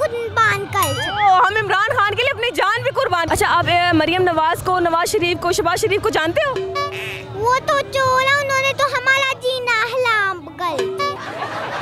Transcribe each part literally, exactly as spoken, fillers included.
कुर्बान कर। ओ, हम इमरान खान के लिए अपनी जान भी कुर्बान। अच्छा, आप ए, मरियम नवाज को, नवाज शरीफ को, शहबाज शरीफ को जानते हो? वो तो चोर है, उन्होंने तो हमारा जीना हराम कर दिया।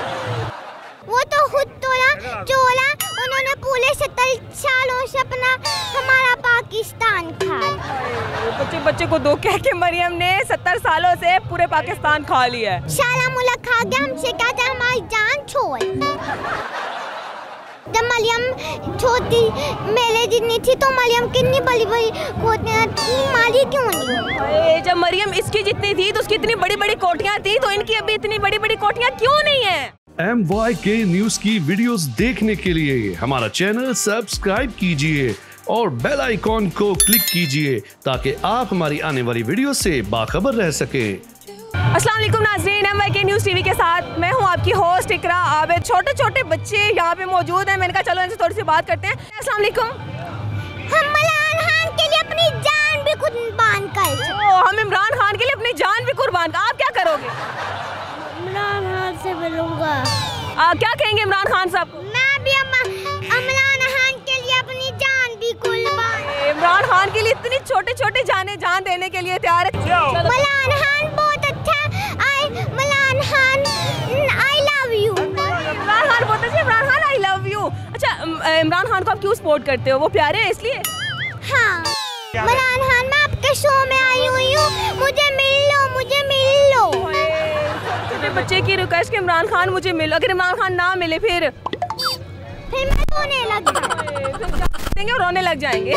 वो तो खुद तोड़ा चोर है, उन्होंने पूरे सत्तर सालों से अपना हमारा पाकिस्तान खा लिया। बच्चे बच्चे को दो कह के मरियम ने सत्तर सालों से पूरे पाकिस्तान खा लिया है। सारा मुल्क खा गया, हमसे कहते हैं हमारी जान छोड़। जब मरियम छोटी मेरे जितनी थी तो मरियम कितनी बड़ी बड़ी कोटियां थी, मारी क्यों नहीं? जब मरियम इसकी जितनी थी तो उसकी इतनी बड़ी बड़ी कोटियां थी, तो इनकी अभी इतनी बड़ी बड़ी कोटियां क्यों नहीं है? एम वाई के न्यूज की वीडियोस देखने के लिए हमारा चैनल सब्सक्राइब कीजिए और बेल आइकॉन को क्लिक कीजिए ताकि आप हमारी आने वाली वीडियो से बाखबर रह सके। अस्सलाम वालेकुम नाज़रीन, M Y K news TV के साथ मैं हूं आपकी होस्ट इकरा आबिद। छोटे छोटे बच्चे यहाँ पे मौजूद हैं, मैंने कहा चलो इनसे थोड़ी सी बात करते हैं। अस्सलाम वालेकुम। हम इमरान खान के लिए अपनी जान भी कुर्बान कर। ओ, हम इमरान खान के लिए अपनी जान भी कुर्बान कर। आप क्या करोगे? इमरान खान से मिलूंगा। आ, क्या कहेंगे इमरान खान साहब? मैं भी इमरान खान के लिए अपनी जान भी कुर्बान। इमरान खान के लिए इतनी छोटे छोटे जाने जान देने के लिए तैयार है। इमरान खान बहुत अच्छा I Imran Khan I love you. Imran Khan बहुत अच्छा। Imran Khan I love you. अच्छा, इमरान खान को आप क्यों सपोर्ट करते हो? वो प्यारे हैं इसलिए? हाँ, इमरान खान मैं आपके शो में आई हुई हूँ, मुझे मिल लो, मुझे मिल लो। छोटे बच्चे की रिक्वेस्ट कि इमरान खान मुझे मिलो। अगर इमरान खान ना मिले फिर फिर मैं रोने लग जाऊंगी। और रोने लग जाएंगे।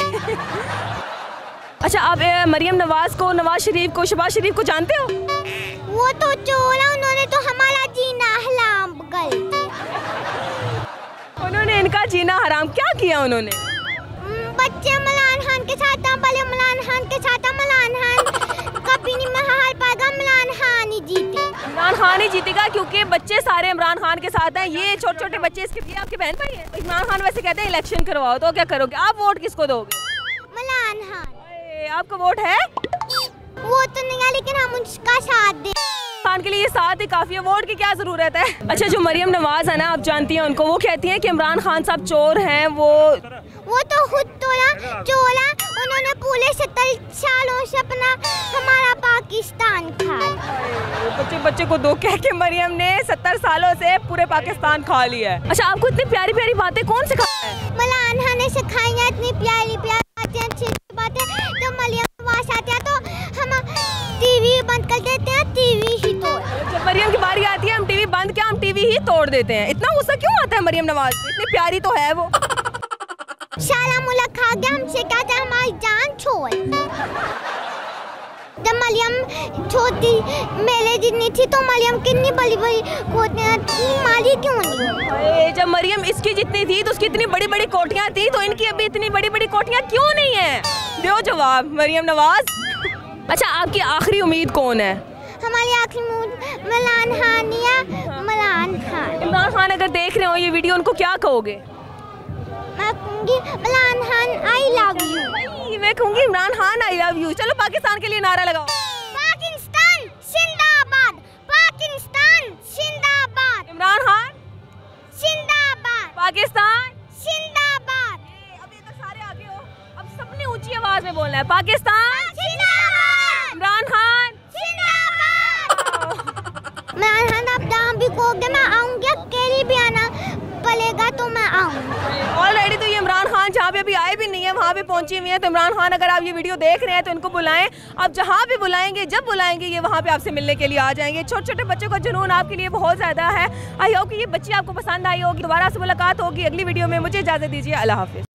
अच्छा, आप ए, मरियम नवाज को, नवाज शरीफ को, शहबाज शरीफ को जानते हो? वो तो चोर है, उन्होंने तो हमारा जीना हराम कर दिया। उन्होंने इनका जीना हराम क्या किया उन्होंने? बच्चे इमरान खान के साथ पहले इमरान खान के साथ इमरान खान कभी नहीं हार पाएगा, इमरान खान ही जीते। इमरान खान ही जीतेगा क्योंकि बच्चे सारे इमरान खान के साथ हैं। ये छोटे छोटे बच्चे इसके लिए आपके बहन भाई हैं। इमरान खान वैसे कहते हैं इलेक्शन करवाओ, तो क्या करोगे आप? वोट किसको दोगे? इमरान खान। आपका वोट है? वो तो नहीं है, लेकिन हम उसका साथ दे। खान के लिए साथ ही काफी है, वोट की क्या जरूरत है? अच्छा, जो मरियम नवाज है ना, आप जानती हैं उनको, वो कहती हैं कि इमरान खान साहब चोर हैं। वो वो तो खुद तोड़ा चोर है, उन्होंने पूरे सत्तर सालों से अपना हमारा पाकिस्तान खा लिया। बच्चे बच्चे को दो कह के मरियम ने सत्तर सालों से पूरे पाकिस्तान खा लिया है। अच्छा, आपको इतनी प्यारी प्यारी बातें कौन सिखाया है? इमरान खान ने सिखाई है इतनी प्यारी प्यारी बातें, अच्छी बातें। जब मरियम नवाज आती है तो हम टीवी बंद कर देते हैं, टीवी ही तोड़। जब मरियम की बारी आती है हम टीवी बंद क्या, हम टीवी ही तोड़ देते हैं। इतना गुस्सा क्यों आता है मरियम नवाज? इतनी प्यारी तो है वो। सारा मुल्क खा गया, हमसे कहते हैं हमारी जान छोड़। जब मरियम छोटी मेरे जितनी थी तो मरियम कितनी बड़ी बड़ी कोटियां थी, मारी क्यों नहीं? जब मरियम इसकी जितनी थी तो उसकी इतनी बड़ी बड़ी कोटियां थी, तो इनकी अभी इतनी बड़ी बड़ी कोटियां क्यों नहीं है? दो जवाब मरियम नवाज। अच्छा, आपकी आखिरी उम्मीद कौन है? हमारी आखिरी उम्मीद इमरान खान या इमरान खान। इमरान खान अगर देख रहे हो ये वीडियो, उनको क्या कहोगे? मैं कहूँगी Imran Khan I love you. मैं कहूँगी Imran Khan I love you. चलो पाकिस्तान के लिए नारा लगाओ। पाकिस्तान जिंदाबाद, पाकिस्तान जिंदाबाद, इमरान खान जिंदाबाद, पाकिस्तान जिंदाबाद। अभी तक सारे आगे हो, अब सबने ऊंची आवाज में बोलना है, पाकिस्तान जिंदाबाद, इमरान खान जिंदाबाद। इमरान खान आप जहाँ भी कहोगे मैं आऊँगी, अकेली भी आना पड़ेगा तो मैं आऊँगी। ऑलरेडी तो ये इमरान खान जहाँ पे अभी आए भी नहीं है वहाँ पे पहुँची हुई है। तो इमरान खान अगर आप ये वीडियो देख रहे हैं तो इनको बुलाएं। आप जहाँ भी बुलाएंगे, जब बुलाएंगे, ये वहाँ पे आपसे मिलने के लिए आ जाएंगे। छोटे छोटे बच्चों का जुनून आपके लिए बहुत ज़्यादा है। आई होप कि ये बच्ची आपको पसंद आई होगी। दोबारा से मुलाकात होगी अगली वीडियो में। मुझे इजाज़त दीजिए, अल्लाह हाफिज़।